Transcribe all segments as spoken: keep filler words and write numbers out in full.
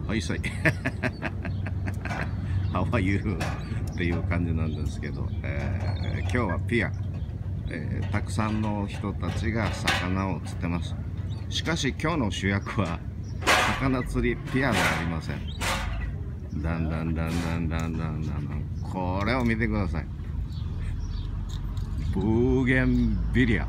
はいさいHow are you? っていう感じなんですけど、えー、今日はピア、えー、たくさんの人たちが魚を釣ってます。しかし今日の主役は魚釣りピアではありません。だんだんだんだんだんだんだんだん、これを見てください。ブーゲンビリア。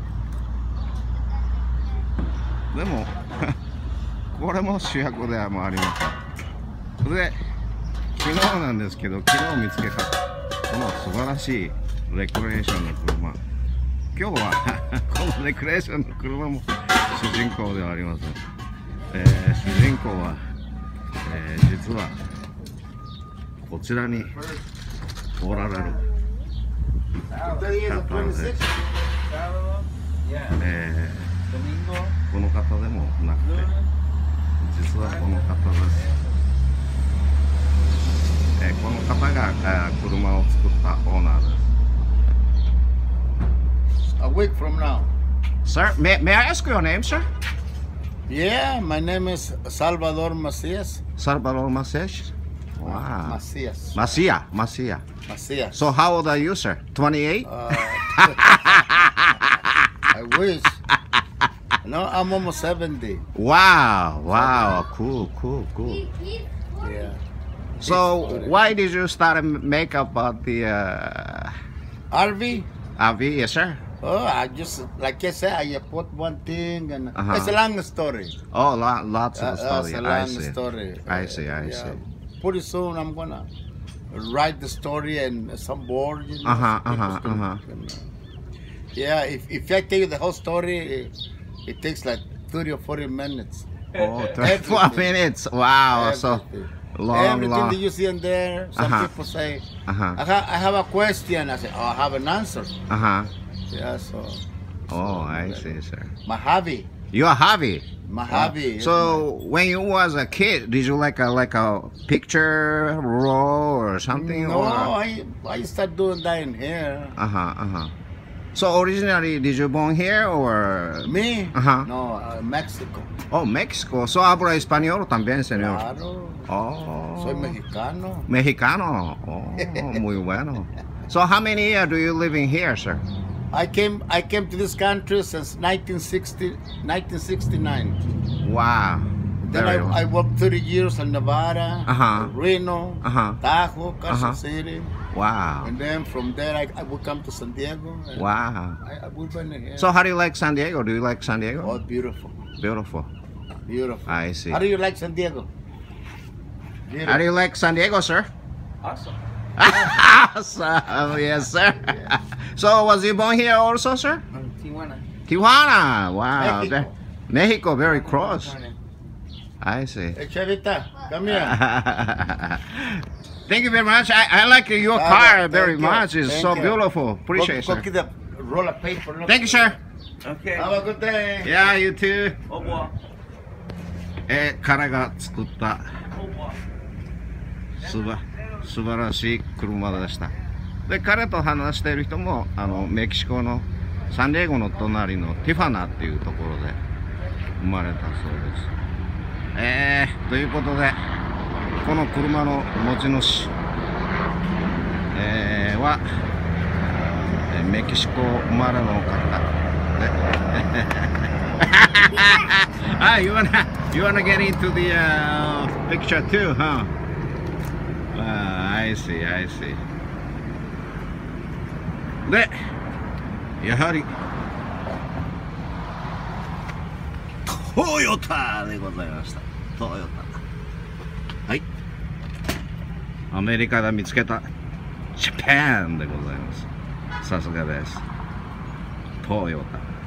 でもこれも主役ではもうありません。で、昨日なんですけど、昨日見つけたこの素晴らしいレクレーションの車。今日はこのレクレーションの車も主人公ではありません。えー、主人公は、えー、実はこちらにおられる方です。えー、この方でもなくて、実はこの方です。えー、この方が、えー、車を作ったオーナーです。 A week from now. Sir, may, may I ask your name, sir? Yeah, my name is Salvador Macias. Salvador Macias? Wow. Macias. Macia, Macia. Macias. So how old are you, sir? twenty-eight? Uh, I wish. No, I'm almost seventy. Wow, wow, cool, cool, cool. Yeah. So why did you start make about the uh, R V? R V, yes, sir? Oh, I just, like I said, I put one thing and Uh-huh. it's a long story. Oh, lo lots of Uh, story. It's a I long see. story. I see, I Yeah. see. Pretty soon I'm gonna write the story and some board. You know, Uh-huh, so uh-huh, people's gonna- uh-huh. gonna- Yeah, if, if I tell you the whole story, it, it takes like thirty or forty minutes. Oh, twenty-four Everything. minutes. Wow, so Everything. long, Everything long. that you see in there, some Uh-huh. people say, Uh-huh, I, ha I have a question. I say, oh, I have an answer. uh-huh. Yeah, so. Oh, so, I uh, see, sir. My hobby. You're hobby. My hobby. is So when you was a kid, did you like a like a picture roll or my- something? No, Or? I, I started doing that in here. Uh-huh, uh-huh. So originally, did you born here or? Me? Ajá. No, uh, Mexico. Oh, México. So habla español también, señor. Claro. Oh. Soy mexicano. Mexicano. Oh, muy bueno. So how many years do you live in here, sir? I came I came to this country since nineteen sixty, nineteen sixty-nine. Wow. Then Very I, well. I worked thirty years in Nevada, Uh-huh. Reno, Uh-huh. Tahoe, Carson Uh-huh. City. Wow. And then from there I, I would come to San Diego. and Wow. I, I would been here. So how do you like San Diego? Do you like San Oh, Diego? beautiful. Beautiful. Beautiful. I see. How do you like San Diego? How do you like San Diego, sir? Awesome. Awesome. Yes, sir. So was you born here also, sir? Tijuana. Tijuana. Wow. Mexico. Ve- Mexico, very close. I see. Hey, Chavita, come here. Thank you very much. I, I like your Ah, car thank very you. much. It's Thank so you. beautiful. Appreciate it, Go, go sir. get the roll of paper. Look. Thank you, sir. Okay. Have a good day. Yeah, you too. Au revoir. えー彼が作ったすば素晴らしい車でした。で、彼と話している人もあのメキシコのサンディエゴの隣のティファナっていうところで生まれたそうです。えー、ということでこの車の持ち主、えー、はえーメキシコ生まれの方でAh, you wanna you wanna get into the uh, picture too, huh? Uh, I see, I see. で、やはりトヨタでございました。トヨタ。はい。アメリカで見つけたジャパンでございます。さすがです。トヨタ。